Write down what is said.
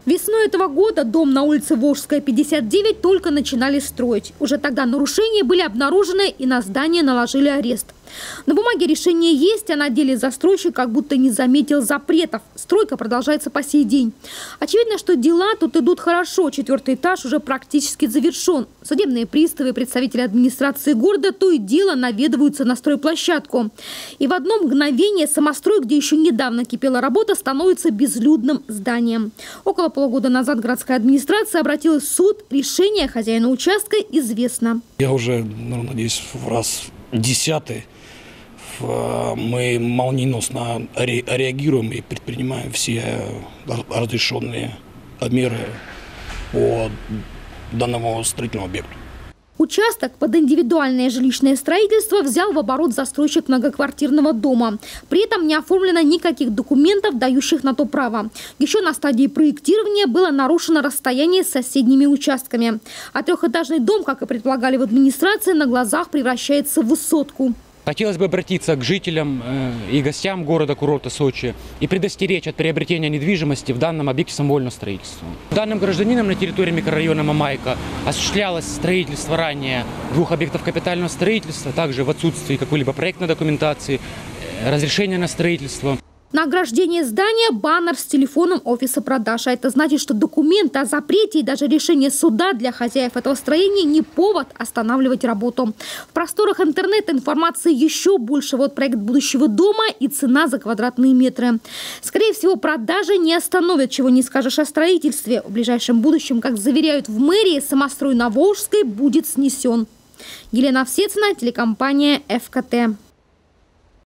Весной этого года дом на улице Волжская, 59 только начинали строить. Уже тогда нарушения были обнаружены и на здание наложили арест. На бумаге решение есть, а на деле застройщик как будто не заметил запретов. Стройка продолжается по сей день. Очевидно, что дела тут идут хорошо. 4-й этаж уже практически завершен. Судебные приставы и представители администрации города то и дело наведываются на стройплощадку. И в одно мгновение самострой, где еще недавно кипела работа, становится безлюдным зданием. Около полугода назад городская администрация обратилась в суд. Решение хозяина участка известно. Я уже, надеюсь, в раз 10-й. Мы молниеносно реагируем и предпринимаем все разрешенные меры по данному строительному объекту. Участок под индивидуальное жилищное строительство взял в оборот застройщик многоквартирного дома. При этом не оформлено никаких документов, дающих на то право. Еще на стадии проектирования было нарушено расстояние с соседними участками. А трехэтажный дом, как и предполагали в администрации, на глазах превращается в высотку. Хотелось бы обратиться к жителям и гостям города-курорта Сочи и предостеречь от приобретения недвижимости в данном объекте самовольного строительства. Данным гражданином на территории микрорайона Мамайка осуществлялось строительство ранее 2 объектов капитального строительства, также в отсутствии какой-либо проектной документации, разрешения на строительство. На ограждении здания баннер с телефоном офиса продаж. А это значит, что документы о запрете и даже решение суда для хозяев этого строения не повод останавливать работу. В просторах интернета информации еще больше. Вот проект будущего дома и цена за квадратные метры. Скорее всего, продажи не остановят, чего не скажешь о строительстве. В ближайшем будущем, как заверяют в мэрии, самострой на Волжской будет снесен. Елена Овсецина, телекомпания ФКТ.